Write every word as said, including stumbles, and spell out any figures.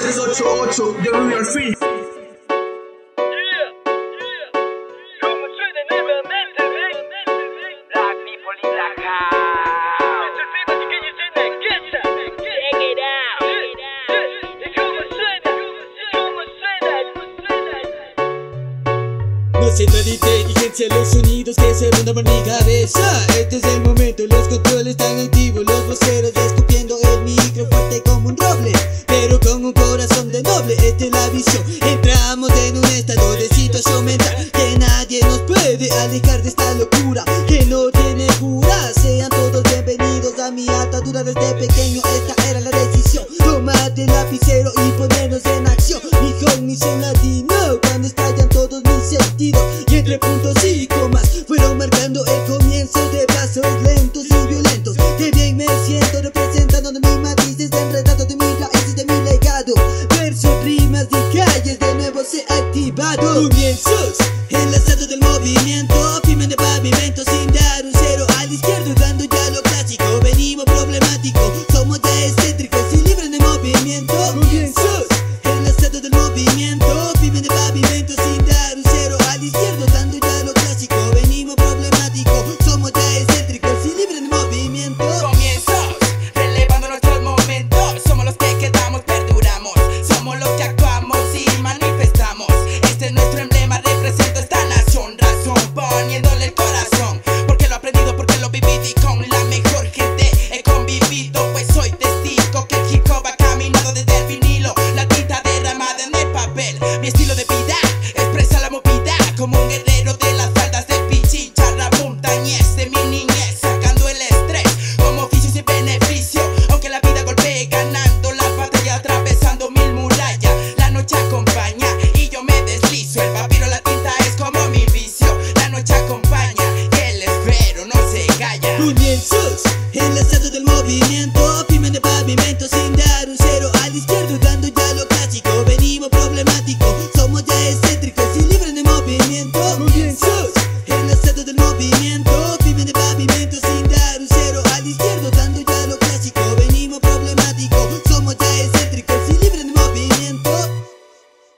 tres ocho ocho, The Real Free. No siento de inteligencia los sonidos que se rondan por mi cabeza. Este es el momento, los controles están activos, los voceros escupiendo el micro fuerte como un roble, pero con un corazón de noble. Esta es la visión, entramos en un estado de situación mental que nadie nos puede alejar de esta locura que no tiene cura. Sean todos bienvenidos a mi atadura desde pequeño, esta era la decisión. Tomate el lapicero y ponernos en acción. Mi cognición latino, cuando estallan todos mis sentidos y entre puntos y comas fueron marcando el comienzo de pasos lentos y violentos. Que bien me siento representando de mis matices, enredado de mis raíces, de mi legado. Versos, rimas y calles de nuevo se ha activado. Comienzos